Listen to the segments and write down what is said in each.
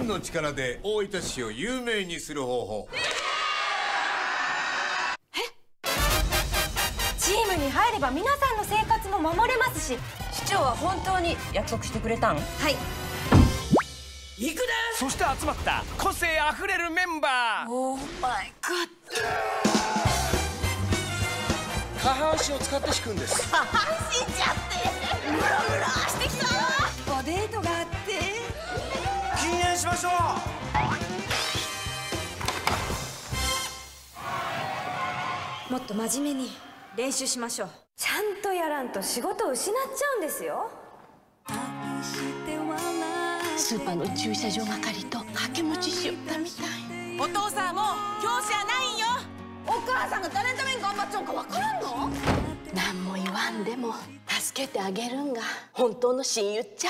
ンの力で大分市を有名にする方法。 チームに入れば皆さんの生活も守れますし。 市長は本当に約束してくれたん？ はい。 行くで。 そして集まった個性あふれるメンバー。 オーマイガッ下半身を使って敷くんです。 ド。安心しちゃってムラムラしてきた。 おデートがあって。 禁煙しましょう。 もっと真面目に練習しましょう。ちゃんとやらんと仕事を失っちゃうんですよ。 スーパーの駐車場係と掛け持ちしよったみたい。 お父さんも教師やないんよ。お母さんが誰のために頑張っちゃうんかわからんの？ 何も言わんでも助けてあげるんが本当の親友っちゃ。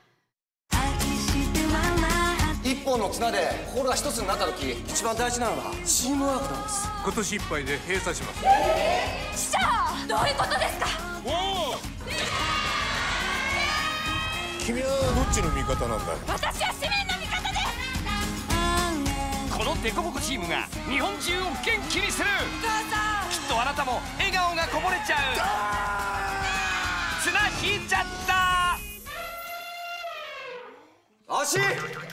一本の綱で心が一つになった時、一番大事なのはチームワークなんです。 今年いっぱいで閉鎖します。 市長、どういうことですか？ 君はどっちの味方なんだい？ 私は市民の味方です。 このデコボコチームが日本中を元気にする。きっとあなたも笑顔がこぼれちゃう。綱引いちゃった。 足